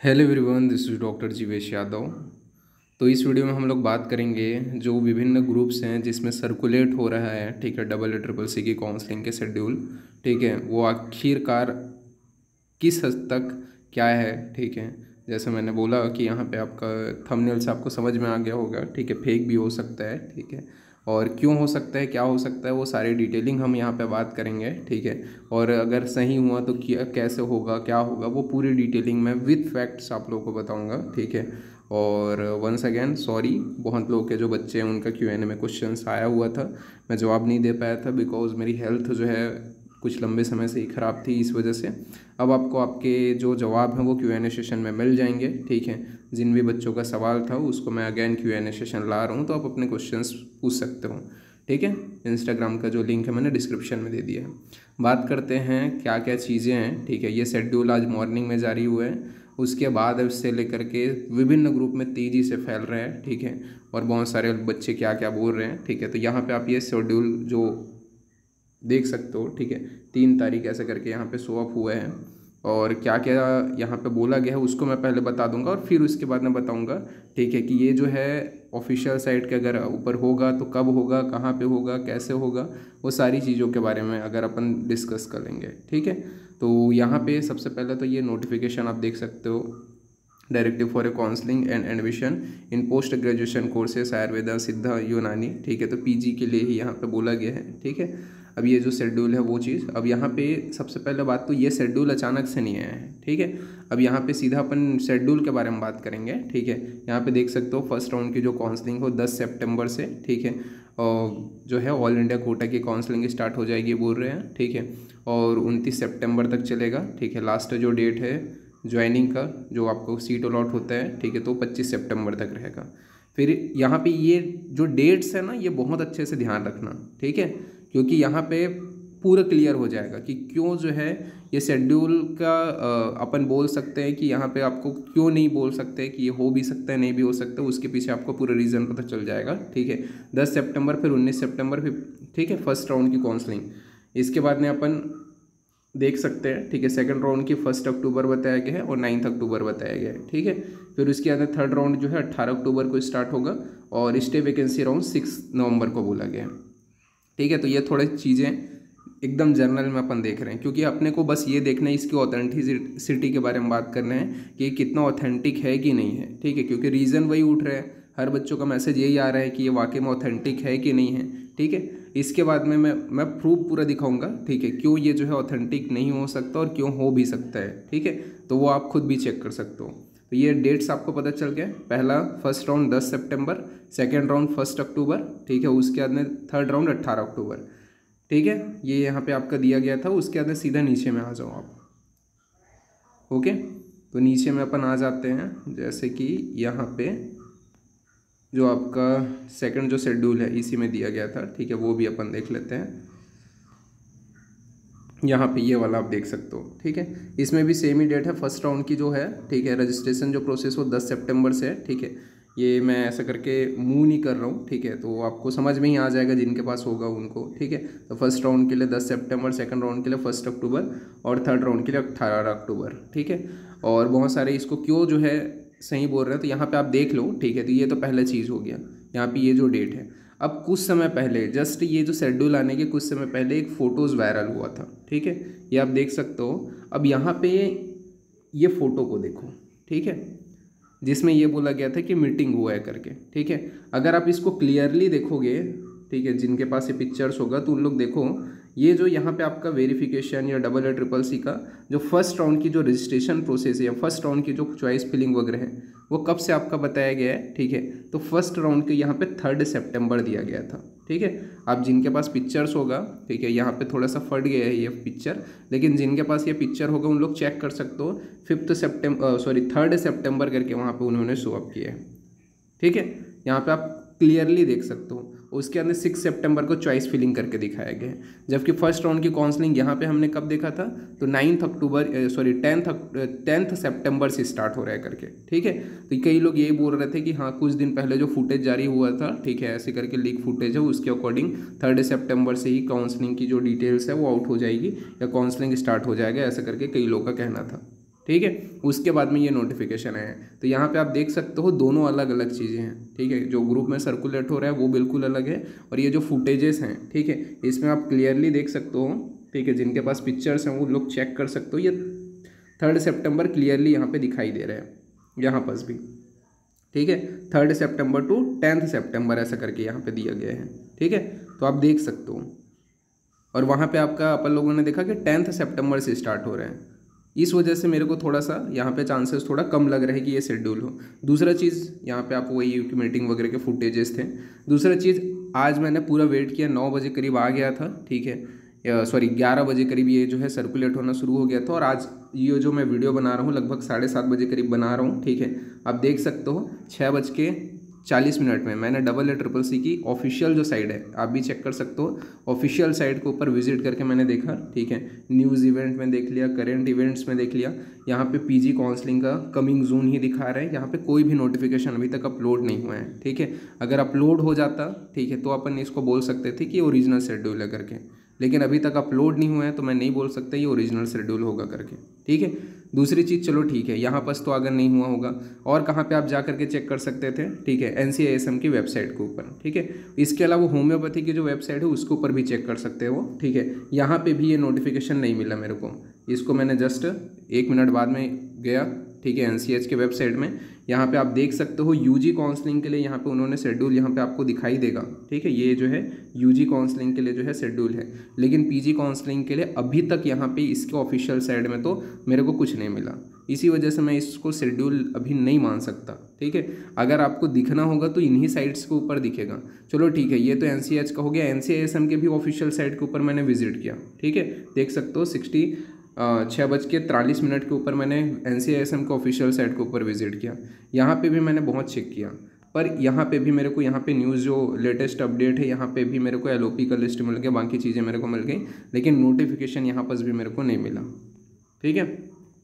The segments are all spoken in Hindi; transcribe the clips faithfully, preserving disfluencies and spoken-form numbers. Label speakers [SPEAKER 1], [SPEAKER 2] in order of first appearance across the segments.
[SPEAKER 1] Hello everyone, this is doctor Jeevesh Yadav. तो इस वीडियो में हम लोग बात करेंगे जो विभिन्न ग्रुप्स हैं जिसमें सर्कुलेट हो रहा है, ठीक है, डबल ए ट्रिपल सी की काउंसलिंग के शेड्यूल, ठीक है, वो आखिरकार किस हद तक क्या है, ठीक है। जैसे मैंने बोला कि यहाँ पे आपका थंबनेल से आपको समझ में आ गया होगा, ठीक है, फेक भी हो सकता है, ठीक है, और क्यों हो सकता है, क्या हो सकता है, वो सारी डिटेलिंग हम यहाँ पे बात करेंगे, ठीक है। और अगर सही हुआ तो क्या कैसे होगा, क्या होगा, वो पूरी डिटेलिंग में विथ फैक्ट्स आप लोगों को बताऊँगा, ठीक है। और वंस अगेन सॉरी, बहुत लोग के जो बच्चे हैं उनका क्यू एन ए में क्वेश्चंस आया हुआ था, मैं जवाब नहीं दे पाया था बिकॉज मेरी हेल्थ जो है कुछ लंबे समय से ही ख़राब थी, इस वजह से। अब आपको आपके जो जवाब हैं वो क्यू एन ए सेशन में मिल जाएंगे, ठीक है। जिन भी बच्चों का सवाल था उसको मैं again Q and A session ला रहा हूँ, तो आप अपने क्वेश्चंस पूछ सकते हो, ठीक है। इंस्टाग्राम का जो लिंक है मैंने डिस्क्रिप्शन में दे दिया है। बात करते हैं क्या क्या चीज़ें हैं, ठीक है। ये शेड्यूल आज मॉर्निंग में जारी हुआ है, उसके बाद इससे लेकर के विभिन्न ग्रुप में तेज़ी से फैल रहे हैं, ठीक है, और बहुत सारे बच्चे क्या क्या बोल रहे हैं, ठीक है। तो यहाँ पे आप ये शेड्यूल जो देख सकते हो, ठीक है, तीन तारीख ऐसे करके यहाँ पे शो अप हुए हैं, और क्या क्या यहाँ पे बोला गया है उसको मैं पहले बता दूंगा और फिर उसके बाद मैं बताऊंगा, ठीक है, कि ये जो है ऑफिशियल साइट के अगर ऊपर होगा तो कब होगा, कहाँ पे होगा, कैसे होगा, वो सारी चीज़ों के बारे में अगर अपन डिस्कस कर लेंगे, ठीक है। तो यहाँ पे सबसे पहले तो ये नोटिफिकेशन आप देख सकते हो, directive for a counselling and admission in post graduation courses Ayurveda Siddha Unani, ठीक है। तो पीजी के लिए ही यहाँ पे बोला गया है, ठीक है। अब ये जो शेड्यूल है वो चीज़, अब यहाँ पे सबसे पहले बात तो ये शेड्यूल अचानक से नहीं आया है, ठीक है। अब यहाँ पे सीधा अपन शेड्यूल के बारे में बात करेंगे, ठीक है। यहाँ पे देख सकते हो फर्स्ट राउंड की जो काउंसलिंग हो दस सितंबर से, ठीक है, और जो है ऑल इंडिया कोटा की काउंसलिंग स्टार्ट हो जाएगी बोल रहे हैं, ठीक है, और उनतीस सितंबर तक चलेगा, ठीक है। लास्ट जो डेट है ज्वाइनिंग का, जो आपको सीट अलॉट होता है, ठीक है, तो पच्चीस सितंबर तक रहेगा। फिर यहाँ पे ये जो डेट्स है ना, ये बहुत अच्छे से ध्यान रखना, ठीक है, क्योंकि यहाँ पे पूरा क्लियर हो जाएगा कि क्यों जो है ये शेड्यूल का अपन बोल सकते हैं कि यहाँ पे आपको क्यों नहीं बोल सकते कि ये हो भी सकता है, नहीं भी हो सकता, उसके पीछे आपको पूरा रीज़न पता चल जाएगा, ठीक है। दस सितंबर, फिर उन्नीस सितंबर, फिर ठीक है फर्स्ट राउंड की काउंसलिंग। इसके बाद में अपन देख सकते हैं, ठीक है, सेकंड राउंड की फर्स्ट अक्टूबर बताया गया है और नाइन्थ अक्टूबर बताया गया है, ठीक है। फिर उसके अंदर थर्ड राउंड जो है अट्ठारह अक्टूबर को स्टार्ट होगा और स्टे वैकेंसी राउंड सिक्स नवंबर को बोला गया है, ठीक है। तो ये थोड़ी चीज़ें एकदम जर्नल में अपन देख रहे हैं, क्योंकि अपने को बस ये देखना है इसकी ऑथेंटिसिटी के बारे में बात करना है कि ये कितना ऑथेंटिक है कि नहीं है, ठीक है, क्योंकि रीज़न वही उठ रहे हैं, हर बच्चों का मैसेज यही आ रहा है कि ये वाकई में ऑथेंटिक है कि नहीं है, ठीक है। इसके बाद में मैं मैं प्रूफ पूरा दिखाऊंगा, ठीक है, क्यों ये जो है ऑथेंटिक नहीं हो सकता और क्यों हो भी सकता है, ठीक है। तो वो आप खुद भी चेक कर सकते हो। तो ये डेट्स आपको पता चल गया, पहला फर्स्ट राउंड दस सितंबर, सेकेंड राउंड फर्स्ट अक्टूबर, ठीक है, उसके बाद में थर्ड राउंड अट्ठारह अक्टूबर, ठीक है। ये यहाँ पे आपका दिया गया था, उसके बाद में सीधा नीचे में आ जाओ आप, ओके। तो नीचे में अपन आ जाते हैं, जैसे कि यहाँ पे जो आपका सेकंड जो शेड्यूल है इसी में दिया गया था, ठीक है, वो भी अपन देख लेते हैं। यहाँ पे ये वाला आप देख सकते हो, ठीक है, इसमें भी सेम ही डेट है फर्स्ट राउंड की जो है, ठीक है। रजिस्ट्रेशन जो प्रोसेस हो दस सितंबर से है, ठीक है। ये मैं ऐसा करके मूव नहीं कर रहा हूँ, ठीक है, तो आपको समझ में ही आ जाएगा जिनके पास होगा उनको, ठीक है। तो फर्स्ट राउंड के लिए दस सितंबर, सेकंड राउंड के लिए फर्स्ट अक्टूबर और थर्ड राउंड के लिए अट्ठारह अक्टूबर, ठीक है। और बहुत सारे इसको क्यों जो है सही बोल रहे हैं, तो यहाँ पे आप देख लो, ठीक है। तो ये तो पहला चीज़ हो गया, यहाँ पे ये जो डेट है। अब कुछ समय पहले, जस्ट ये जो शेड्यूल आने के कुछ समय पहले एक फ़ोटोज़ वायरल हुआ था, ठीक है, ये आप देख सकते हो। अब यहाँ पे ये फ़ोटो को देखो, ठीक है, जिसमें ये बोला गया था कि मीटिंग हुआ है करके, ठीक है। अगर आप इसको क्लियरली देखोगे, ठीक है, जिनके पास ये पिक्चर्स होगा तो उन लोग देखो, ये जो यहाँ पे आपका वेरिफिकेशन या डबल ए ट्रिपल सी का जो फर्स्ट राउंड की जो रजिस्ट्रेशन प्रोसेस है या फर्स्ट राउंड की जो चॉइस फिलिंग वगैरह है वो कब से आपका बताया गया है, ठीक है। तो फर्स्ट राउंड के यहाँ पे थर्ड सितंबर दिया गया था, ठीक है। आप जिनके पास पिक्चर्स होगा, ठीक है, यहाँ पे थोड़ा सा फट गया है ये पिक्चर, लेकिन जिनके पास ये पिक्चर होगा उन लोग चेक कर सकते हो, फिफ्थ सितंबर सॉरी थर्ड सितंबर करके वहाँ पे उन्होंने शो अप किया है, ठीक है। यहाँ पे आप क्लियरली देख सकते हो। उसके अंदर सिक्स सितंबर को चॉइस फिलिंग करके दिखाया गया है, जबकि फर्स्ट राउंड की काउंसलिंग यहाँ पे हमने कब देखा था, तो ninth October sorry tenth tenth सितंबर से स्टार्ट हो रहा है करके, ठीक है। तो कई लोग यही बोल रहे थे कि हाँ कुछ दिन पहले जो फुटेज जारी हुआ था, ठीक है, ऐसे करके लीक फुटेज है, उसके अकॉर्डिंग थर्ड सितंबर से ही काउंसलिंग की जो डिटेल्स है वो आउट हो जाएगी या काउंसलिंग स्टार्ट हो जाएगा, ऐसा करके कई लोग का कहना था, ठीक है। उसके बाद में ये नोटिफिकेशन आया है। तो यहाँ पे आप देख सकते हो दोनों अलग अलग चीज़ें हैं, ठीक है। जो ग्रुप में सर्कुलेट हो रहा है वो बिल्कुल अलग है, और ये जो फुटेजेस हैं, ठीक है, इसमें आप क्लियरली देख सकते हो, ठीक है। जिनके पास पिक्चर्स हैं वो लोग चेक कर सकते हो, ये थर्ड सितंबर क्लियरली यहाँ पे दिखाई दे रहा है, यहाँ पास भी, ठीक है। थर्ड सितंबर टू टेंथ सितंबर ऐसा करके यहाँ पे दिया गया है, ठीक है। तो आप देख सकते हो, और वहाँ पे आपका अपन लोगों ने देखा कि टेंथ सितंबर से स्टार्ट हो रहे हैं। इस वजह से मेरे को थोड़ा सा यहाँ पे चांसेस थोड़ा कम लग रहा है कि ये शेड्यूल हो। दूसरा चीज़ यहाँ पे आपको वही की मीटिंग वगैरह के फुटेजेस थे। दूसरा चीज़, आज मैंने पूरा वेट किया, नौ बजे करीब आ गया था, ठीक है, सॉरी ग्यारह बजे करीब ये जो है सर्कुलेट होना शुरू हो गया था, और आज ये जो मैं वीडियो बना रहा हूँ लगभग साढ़े सात बजे करीब बना रहा हूँ, ठीक है। आप देख सकते हो छः बज के चालीस मिनट में मैंने डबल ए ट्रिपल सी की ऑफिशियल जो साइड है, आप भी चेक कर सकते हो, ऑफिशियल साइट के ऊपर विजिट करके मैंने देखा, ठीक है। न्यूज़ इवेंट में देख लिया, करेंट इवेंट्स में देख लिया, यहाँ पे पीजी काउंसलिंग का कमिंग जून ही दिखा रहा है, यहाँ पे कोई भी नोटिफिकेशन अभी तक अपलोड नहीं हुआ है, ठीक है। अगर अपलोड हो जाता, ठीक है, तो अपन इसको बोल सकते थे कि ओरिजिनल शेड्यूल है करके, लेकिन अभी तक अपलोड नहीं हुआ है तो मैं नहीं बोल सकता ये ओरिजिनल शेड्यूल होगा करके, ठीक है। दूसरी चीज़, चलो ठीक है, यहाँ पर तो अगर नहीं हुआ होगा, और कहाँ पे आप जा करके चेक कर सकते थे, ठीक है, N C I S M की वेबसाइट के ऊपर, ठीक है। इसके अलावा होम्योपैथी की जो वेबसाइट है उसके ऊपर भी चेक कर सकते हो, ठीक है। यहाँ पे भी ये नोटिफिकेशन नहीं मिला मेरे को, इसको मैंने जस्ट एक मिनट बाद में गया, ठीक है, एन सी एच के वेबसाइट में। यहाँ पे आप देख सकते हो यूजी काउंसलिंग के लिए यहाँ पे उन्होंने शेड्यूल यहाँ पे आपको दिखाई देगा, ठीक है। ये जो है यूजी काउंसलिंग के लिए जो है शेड्यूल है, लेकिन पीजी काउंसलिंग के लिए अभी तक यहाँ पे इसके ऑफिशियल साइड में तो मेरे को कुछ नहीं मिला। इसी वजह से मैं इसको शेड्यूल अभी नहीं मान सकता, ठीक है। अगर आपको दिखना होगा तो इन्हीं साइट्स के ऊपर दिखेगा। चलो ठीक है, ये तो एन सी एच का हो गया। N C I S M के भी ऑफिशियल साइट के ऊपर मैंने विजिट किया, ठीक है, देख सकते हो सिक्सटी छः बज के तिरालीस मिनट के ऊपर मैंने N C I S M के ऑफिशियल साइट के ऊपर विजिट किया। यहाँ पे भी मैंने बहुत चेक किया, पर यहाँ पे भी मेरे को यहाँ पे न्यूज़ जो लेटेस्ट अपडेट है यहाँ पे भी मेरे को एल ओ पी का लिस्ट मिल गया, बाकी चीज़ें मेरे को मिल गई, लेकिन नोटिफिकेशन यहाँ पर भी मेरे को नहीं मिला, ठीक है।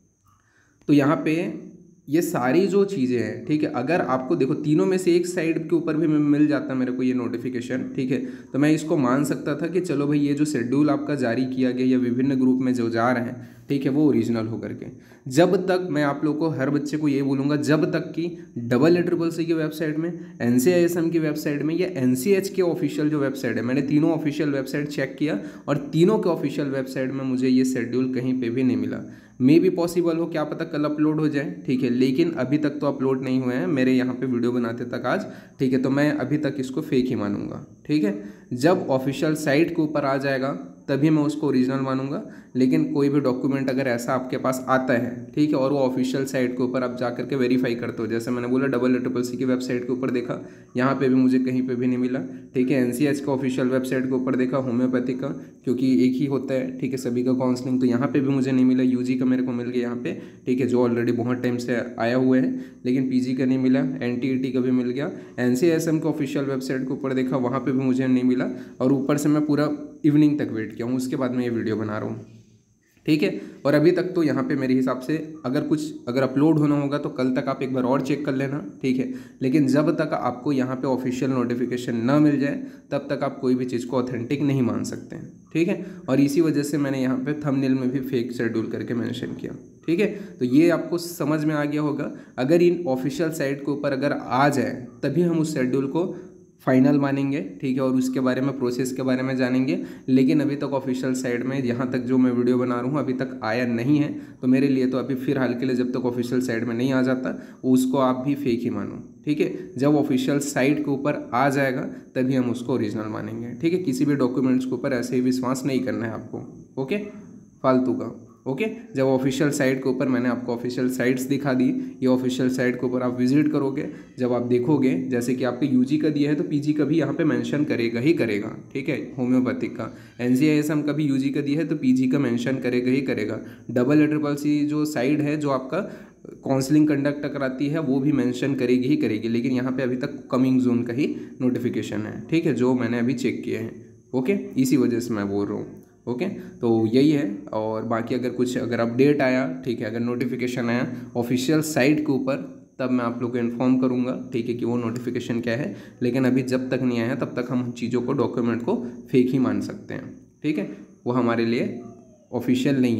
[SPEAKER 1] तो यहाँ पे ये सारी जो चीज़ें हैं, ठीक है, अगर आपको देखो तीनों में से एक साइड के ऊपर भी मिल जाता मेरे को ये नोटिफिकेशन, ठीक है, तो मैं इसको मान सकता था कि चलो भाई ये जो शेड्यूल आपका जारी किया गया या विभिन्न ग्रुप में जो जा रहे हैं, ठीक है, वो ओरिजिनल हो करके। जब तक मैं आप लोगों को, हर बच्चे को ये बोलूँगा, जब तक कि डबल ए ट्रिपल सी की वेबसाइट में, N C I S M की वेबसाइट में या एन सी एच के ऑफिशियल जो वेबसाइट है, मैंने तीनों ऑफिशियल वेबसाइट चेक किया और तीनों के ऑफिशियल वेबसाइट में मुझे ये शेड्यूल कहीं पे भी नहीं मिला। मे भी पॉसिबल हो, क्या पता कल अपलोड हो जाए, ठीक है, लेकिन अभी तक तो अपलोड नहीं हुए हैं मेरे यहाँ पे वीडियो बनाते तक आज, ठीक है। तो मैं अभी तक इसको फेक ही मानूंगा, ठीक है। जब ऑफिशियल साइट के ऊपर आ जाएगा तभी मैं उसको ओरिजिनल मानूंगा, लेकिन कोई भी डॉक्यूमेंट अगर ऐसा आपके पास आता है, ठीक है, और वो ऑफिशियल साइट के ऊपर आप जा करके वेरीफाई करते हो, जैसे मैंने बोला डबल ए ट्रिपल सी की वेबसाइट के ऊपर देखा, यहाँ पे भी मुझे कहीं पे भी नहीं मिला, ठीक है। एन सी एच का ऑफिशियल वेबसाइट के ऊपर देखा, होम्योपैथी का, क्योंकि एक ही होता है, ठीक है, सभी का काउंसलिंग, तो यहाँ पे भी मुझे नहीं मिला। यूजी का मेरे को मिल गया यहाँ पे, ठीक है, जो ऑलरेडी बहुत टाइम से आया हुआ है, लेकिन पीजी का नहीं मिला। एन टी ई टी का भी मिल गया। एन सी एस एम का ऑफिशियल वेबसाइट के ऊपर देखा, वहाँ पे भी मुझे नहीं मिला, और ऊपर से मैं पूरा इवनिंग तक वेट किया हूँ, उसके बाद मैं ये वीडियो बना रहा हूँ, ठीक है। और अभी तक तो यहाँ पे मेरे हिसाब से अगर कुछ अगर अपलोड होना होगा तो कल तक आप एक बार और चेक कर लेना, ठीक है, लेकिन जब तक आपको यहाँ पे ऑफिशियल नोटिफिकेशन ना मिल जाए तब तक आप कोई भी चीज़ को ऑथेंटिक नहीं मान सकते हैं, ठीक है। और इसी वजह से मैंने यहाँ पे थंबनेल में भी फेक शेड्यूल करके मेंशन किया, ठीक है। तो ये आपको समझ में आ गया होगा, अगर इन ऑफिशियल साइट के ऊपर अगर आ जाए तभी हम उस शेड्यूल को फाइनल मानेंगे, ठीक है, और उसके बारे में, प्रोसेस के बारे में जानेंगे। लेकिन अभी तक ऑफिशियल साइट में, यहाँ तक जो मैं वीडियो बना रहा हूँ, अभी तक आया नहीं है, तो मेरे लिए तो अभी फिलहाल के लिए जब तक ऑफिशियल साइट में नहीं आ जाता उसको आप भी फेक ही मानो, ठीक है। जब ऑफिशियल साइट के ऊपर आ जाएगा तभी हम उसको ओरिजिनल मानेंगे, ठीक है। किसी भी डॉक्यूमेंट्स के ऊपर ऐसे ही विश्वास नहीं करना है आपको, ओके, फालतू का, ओके। जब ऑफिशियल साइट के ऊपर, मैंने आपको ऑफिशियल साइट्स दिखा दी, ये ऑफिशियल साइट के ऊपर आप विजिट करोगे, जब आप देखोगे, जैसे कि आपके यूजी का दिया है तो पीजी का भी यहाँ पे मेंशन करेगा ही करेगा, ठीक है, होम्योपैथिक का। एनसीआईएसएम का भी यूजी का दिया है तो पीजी का मेंशन करेगा ही करेगा। डबल ए ट्रिपल सी जो साइड है जो आपका काउंसलिंग कंडक्ट कराती है वो भी मेंशन करेगी ही करेगी, लेकिन यहाँ पे अभी तक कमिंग जोन का ही नोटिफिकेशन है, ठीक है, जो मैंने अभी चेक किए हैं, ओके। इसी वजह से मैं बोल रहा हूँ, ओके okay, तो यही है। और बाकी अगर कुछ अगर अपडेट आया, ठीक है, अगर नोटिफिकेशन आया ऑफिशियल साइट के ऊपर तब मैं आप लोग को इन्फॉर्म करूंगा, ठीक है, कि वो नोटिफिकेशन क्या है। लेकिन अभी जब तक नहीं आया तब तक हम चीज़ों को, डॉक्यूमेंट को फेक ही मान सकते हैं, ठीक है, वो हमारे लिए ऑफिशियल नहीं है,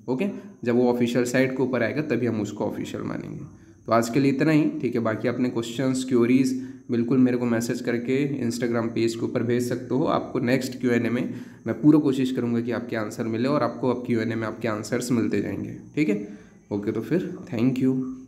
[SPEAKER 1] ओके, जब वो ऑफिशियल साइट के ऊपर आएगा तभी हम उसको ऑफिशियल मानेंगे। तो आज के लिए इतना ही, ठीक है। बाकी अपने क्वेश्चंस क्यूरीज बिल्कुल मेरे को मैसेज करके इंस्टाग्राम पेज के ऊपर भेज सकते हो। आपको नेक्स्ट क्यू एन ए में मैं पूरा कोशिश करूँगा कि आपके आंसर मिले और आपको अब क्यू एन ए में आपके आंसर्स मिलते जाएंगे, ठीक है। ओके, तो फिर थैंक यू।